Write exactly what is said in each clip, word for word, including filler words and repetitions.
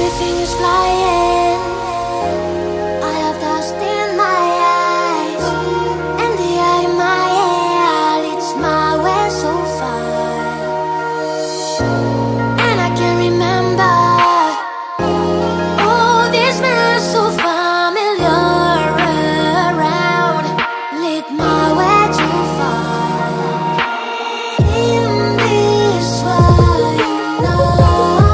Everything is flying. I have dust in my eyes, and the eye in my ear leads my way so far. And I can remember, oh, this smells so familiar around, lead my way too far. In this world, you know,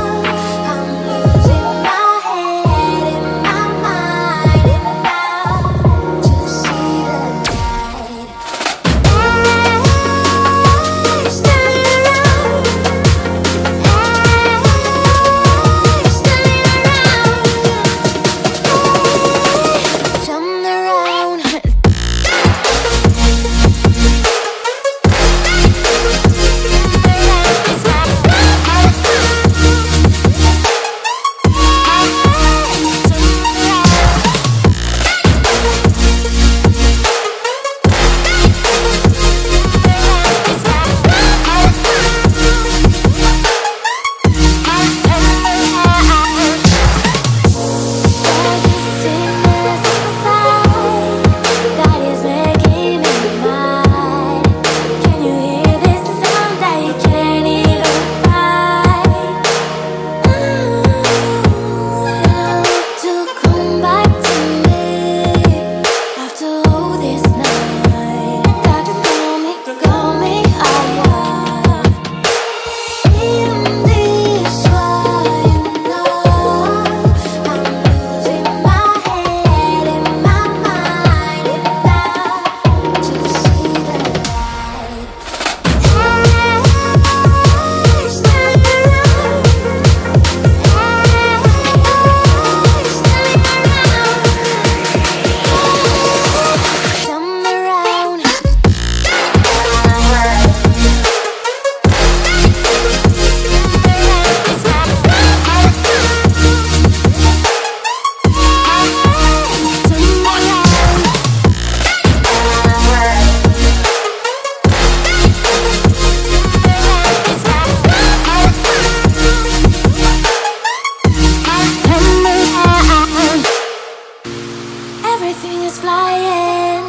everything is flying.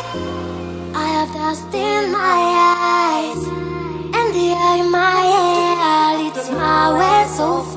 I have dust in my eyes, and the eye in my ear leads my way so far.